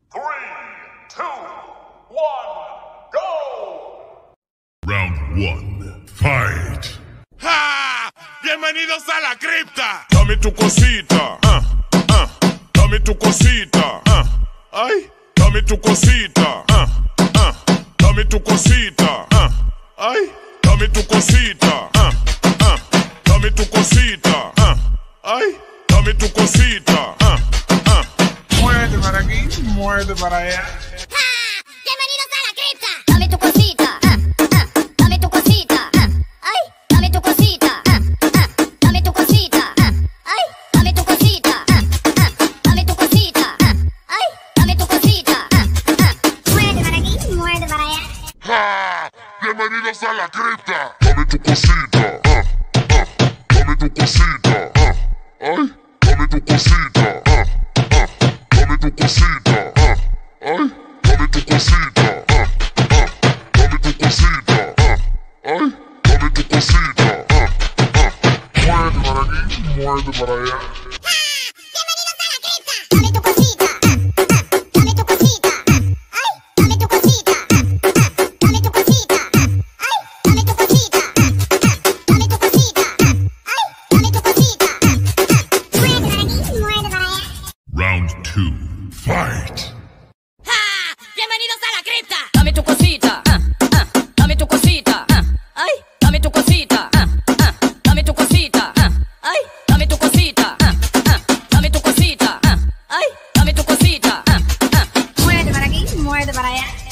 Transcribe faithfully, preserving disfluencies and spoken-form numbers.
Three, two, one, go! Round one, fight! ¡Ja! ¡Bienvenidos a la cripta! Dame tu cosita, ah, ah. Dame tu cosita, ah. Ay, dame tu cosita, ah, ah. Dame tu cosita, ah. Ay, dame tu cosita, ah, ah. Dame tu cosita, ah. Ay, dame tu cosita, ah, ah. Muévete para aquí, muévete para allá. ¡Ja! ¡Bienvenidos a la cripta! Dame tu cosita, ah, ah. Dame tu cosita, ah. Ay, dame tu cosita, ah, ah. Dame tu cosita, ah. Ay, dame tu cosita, ah, ah. Dame tu cosita, ah. Ay, dame tu cosita, ah, ah. Muévete para aquí, muévete para allá. ¡Ja! ¡Bienvenidos a la cripta! Dame tu cosita, ah, ah. Dame tu cosita, ah. Ay, dame tu cosita, ah, ah. Dame tu cosita, ah. Ay, dame tu cosita, ah, ah. Dame tu cosita, ah. Ay, dame tu cosita, ah, ah. Muévete para aquí, muévete para allá. ¡Bienvenidos a la cripta! Dame tu cosita, ah, ah. Dame tu cosita, ah. Ay, dame tu cosita, ah, ah. Dame tu cosita, ah. Ay, dame tu cosita, ah, ah. Dame tu cosita, ah. Ay, dame tu cosita, ah, ah. Muévete para aquí, muévete para allá. Round two, fight! ¡Ja! ¡Bienvenidos a la cripta! Dame tu cosita, ah, ah. Dame tu cosita, ah. Ay, dame tu cosita, ah, ah. Dame tu cosita, ah. Ay, dame tu cosita, ah, ah. Dame tu cosita, ah. Ay, dame tu cosita, ah, ah. Muévete para aquí, muévete para allá.